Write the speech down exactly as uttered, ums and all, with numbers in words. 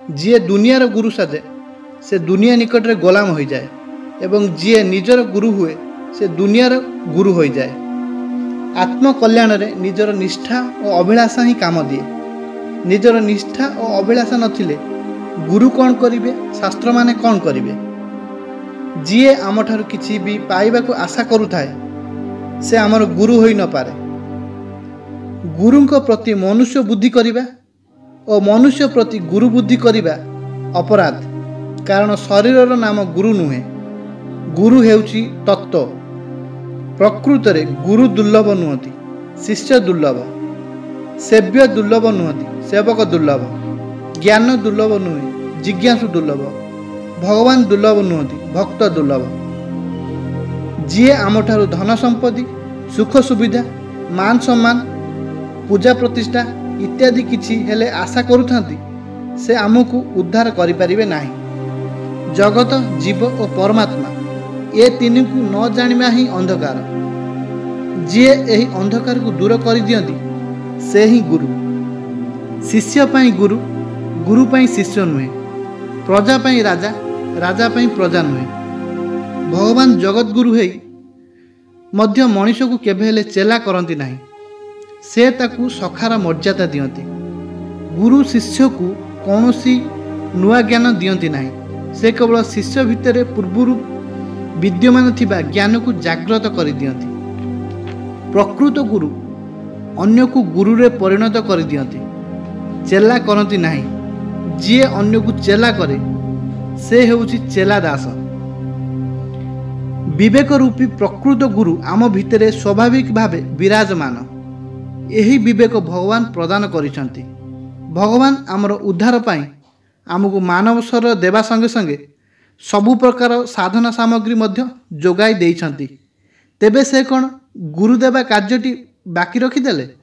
जी दुनियार गुरु साजे से दुनिया निकट रे गोलाम हो जाए एवं जी निजर गुरु हुए से दुनियार गुरु हो जाए। आत्मकल्याण रे निजर निष्ठा और अभिलाषा ही काम दिए। निजर निष्ठा और अभिलाषा नथिले गुरु कौन करिवे, शास्त्र माने कौन करिवे। जीए आम ठारू किछि भी पाइबा को आशा करुथाए से आमर गुरु होई न पारे। गुरु को प्रति मनुष्य बुद्धि करिबा और मनुष्य प्रति गुरु बुद्धि करिबा अपराध, कारण शरीर नाम गुरु नुहे। गुरु हेउची तत्व। प्रकृत रे गुरु दुर्लभ नुहति, शिष्य दुर्लभ। सेव्य दुर्लभ नुहति, सेवक दुर्लभ। ज्ञान दुर्लभ नुहे, जिज्ञासु दुर्लभ। भगवान दुर्लभ नुहति, भक्त दुर्लभ। जीए आम ठारू धन संपत्ति, सुख सुविधा, मान सम्मान, पूजा प्रतिष्ठा इत्यादि किछि हेले आशा करुथांती से आमको उद्धार करि परिबे नाही। जगत, जीव और परमात्मा ए तीन को न जानिबा ही अंधकार। जीए एही अंधकार को दूर करि दियंती से ही गुरु। शिष्य पाई गुरु, गुरु पाई शिष्य नुहे। प्रजा पाई राजा, राजा पाई प्रजा नुहे। भगवान जगत गुरु है मध्य मनुष्य को केबे हेले चेला करती नहीं, से ताकू सखार मर्यादा दियंती। गुरु शिष्य को कौनसी नुआ ज्ञान दियंती नहीं, से केवल शिष्य भितर पूर्व विद्यमान थिबा ज्ञान को जागृत कर दियंती। प्रकृत गुरु अन्य को गुरु रे परिणत कर दियंती, चेला करती नहीं। जीए अन्य को चेला करे से हेउची चेला दास। विवेक रूपी प्रकृत गुरु आम भितर स्वाभाविक भावे विराजमान। यही विवेक भगवान प्रदान करिसंती। भगवान आमर उद्धार पाई आमको मानव शरीर देवा संगे संगे सबु प्रकार साधना सामग्री मध्य जोगाई देइछंती। तेबे से कौन गुरु देवा कार्यटी बाकी रखिदेले?